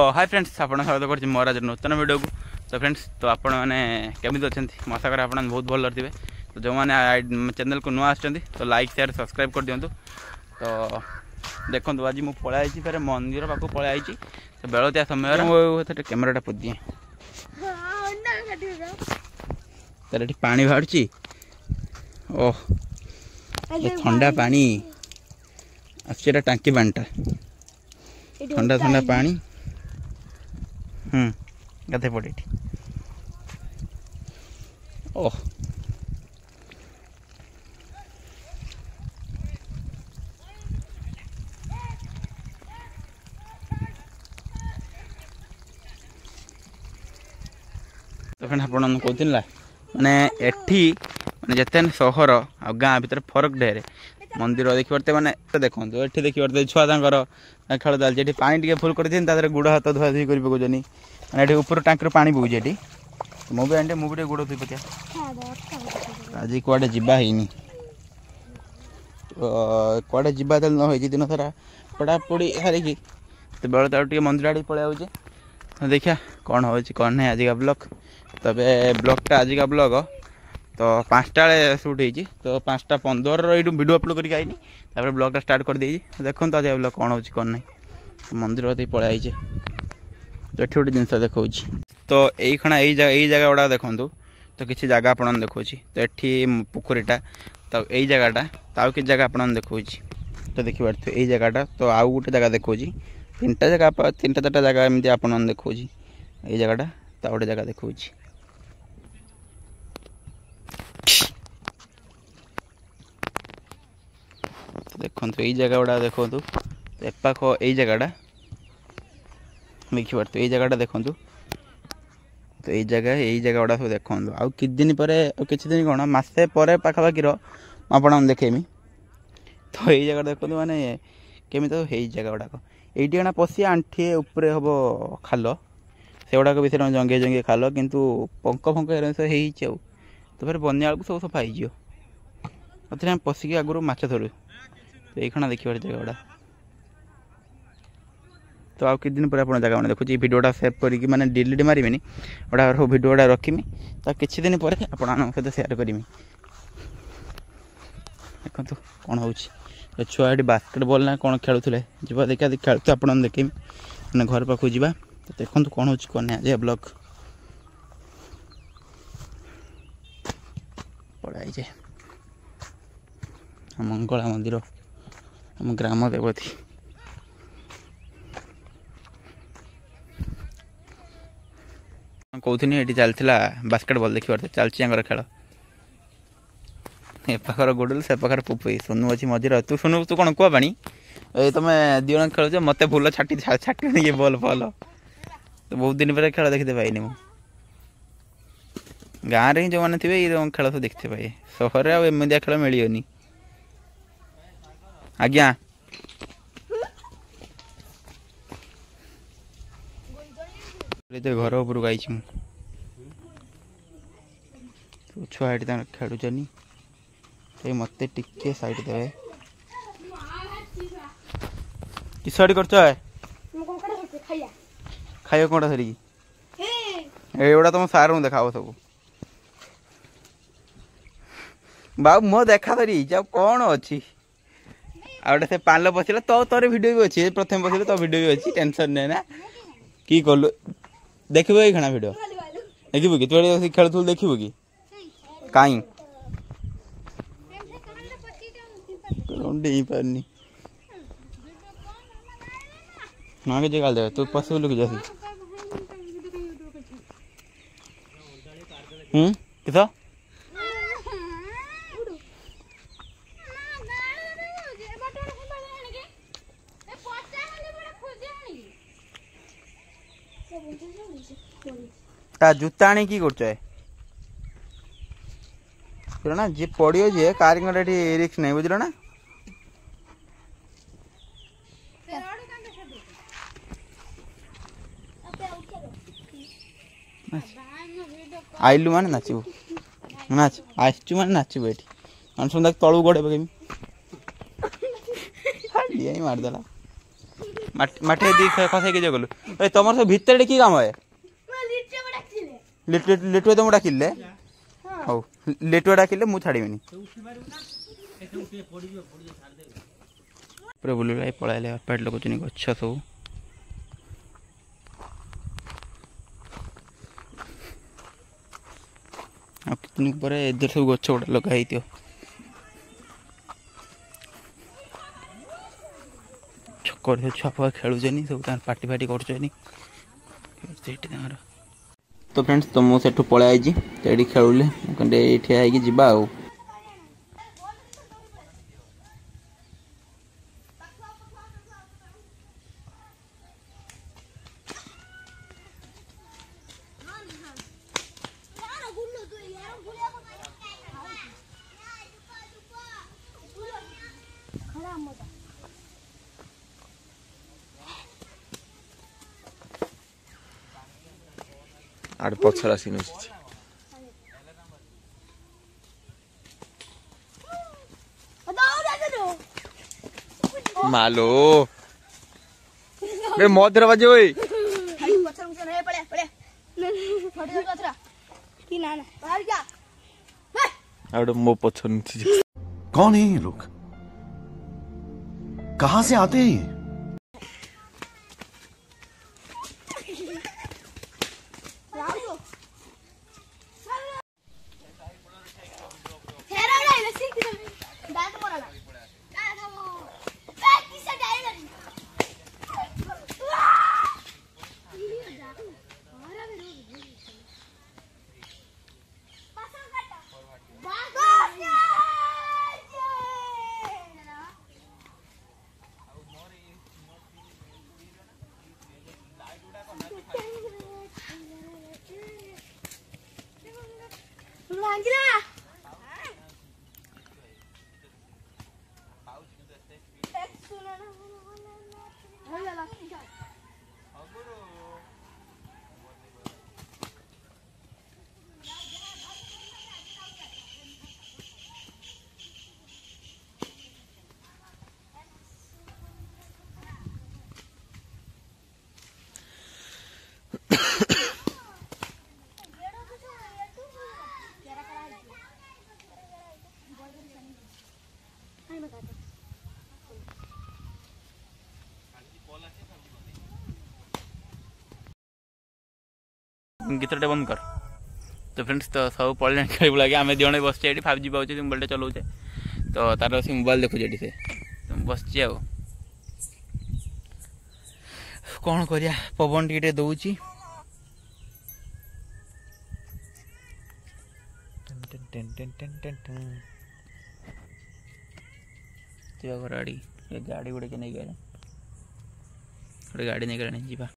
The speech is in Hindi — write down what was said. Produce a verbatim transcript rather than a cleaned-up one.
हाय फ्रेंड्स आपन स्वागत कर मोर नूतन वीडियो को। तो फ्रेंड्स तो आपण मैंने केमी अच्छा मशा कर आप बहुत भल थे। तो जो मैंने चैनल को नुआ आसछन्ति तो लाइक शेयर सब्सक्राइब कर दिंतु। तो देखो आज मुझे पलि फेर मंदिर पाक पलि तो बेलतिया समय कैमेराटा पोदिए तर ये पानी बाहर ओह ठंडा पानी आसा टांकी पानीटा ठंडा ठंडा पानी हम्म गाधे पड़े ओह तो फ्रेंड आप कहते माने एठी माने जते सहर आ गाँ भीतर फरक ढेर मंदिर देखी पारते माने देखो ये देखी पारते छुआ खेल चलती पानी टे फुल कर गुड़ हाथ धुआ धुई कर पकाउनी मैंने ऊपर टांकी पानी पकाऊे ये मुझे आने मुझे गुड़ धुई पका आज कड़े जावानी कड़े जा न दिन सारा पढ़ापढ़ी हारिकी तो बेल तो मंदिर आड़े पलि आऊे देखिया कौन हो कौन नहीं आज का ब्लॉग तब ब्लॉगटा आज का ब्लॉग तो पाँचटा सुट हो तो पाँचटा पंदर यू वीडियो अपलोड करके आईनी तापर ब्लॉगटा स्टार्ट कर दी देखो आज ब्लॉग कौन हो कौन नहीं तो मंदिर पलि आईचे तो ये गोटे जिन देखा तो यही खणा यही जगह गुड़ा देखूँ तो किसी जगह आप देखा तो ये पोखरीटा तो यही जगहटा तो कि जगह आप देखा तो देखिए यही जगहटा तो आउ गोटे जगह देखा तीन टा जगह तीन टा चार्टा जगह एमती आप देखा यही जगहटा तो गोटे जगह देखा देखो यही जगह गुड़ा देखो एपाख यही जगहटा देखी पार्थ यही जगहटा देखो तो यही जगह यही जगह गुड़ा सब देखो आउ कि दिन पर किसी दिन कौन मसे पर पाखापाखि आप देखेमी तो यही जगह देखो माने केमी तो यही जगह गुड़ाक ये पशि आंठी उपरे हम खाल से गुड़ाक भी जंगे जंगे खाल किंतु पंक फंक हो तो फिर बनिया बेलू सब सफा हो पशिकी आगुरी माछ धरू तो ये खणा देखिए जगह गुड़ा तो आउ कि दिन पर आप जगह मैंने देखुची भिडियोटा सेव करके मैंने डिलीट मारिनी गोटा भिडियोटा रखी तो किसी दिन पर आप सहित सेयार करी देखो कौन हो छुआ ये बास्केटबॉल ना कौन खेलुले जा देखा खेलते आप देखे मैंने घर पाक जा तो देखो कौन हो कौन आज ब्लॉग पढ़ाई मंगला मंदिर आम ग्राम देवती कहनी ये चलता बास्केटबॉल देखी पारे चलती खेल ए पाखर गोडल से पाखर पुपई सोनू अच्छी मझे तू सोनू तू कौन कुआ पानी तुम दिवन खेल मत भूल छाटी छाटी ये बल फल तो बहुत दिन पर खेल देखते पाइनि मु गाँव में जो मैंने थे ये खेल सब देखते पाए सहर एमदिया खेल मिलनी आज्ञा घर उपरक आई तो छुआ ये खेलुचनी तो मत टिके साइड देवे किस कर खाइए कौटा धरिकी एगुड़ा तुम सार देखा सब बाबू मो देखा धरी जब कौन अच्छी आउटे से पाल पशिला तो तोर वीडियो भी अच्छी प्रथम पशिले तो वीडियो भी अच्छी टेंशन नहीं ना कि कलु देखो ये खाना वीडियो देखिबू कि तू खेलुल देखिबू कि कहीं पारनी ना के गाल दे तू पशु लुक जा हम्म किस ता जूता आनी की कर ना जी पड़ो जे कार रिक्स नहीं बुझल ना आइलु मान नाचबू नाच आसचु मान नाचबू ये अनुसंधा तलू गोड़े पकेमी मारदेला माटी दी खसाई के गलु ए तुम सब भितर की काम है लिटुए तुम डाकिले हौ लिटुए डाकिले मु छाड़ीबिनी पूरा बुलु भाई पळाइले पेट लगुचनी गच्छ सब आ कितनी पर इधर सब गच्छ गोटा लगाई थियो छकर छुआ खेलुचनी सब पार्टी फाटी कर तो फ्रेंड्स तो मुझे पलि आई खेलुले ठिया होगा आ आड़ पछरा सीन मालो बे मधुर बजे ओए आड़ मो पछन कौन है ये लोग कहां से आते हैं गीतटे बंद कर तो फ्रेंड्स तो सब पढ़े खेल लगे आम दिने बस फाइव जी पाचे मोबाइल चलाऊे तो तार से मोबाइल देखुचे से तो बस कौन करिया पवन टे दौची घर आड़ी गाड़ी गुड़े नहीं गए गाड़ी नहीं गए जी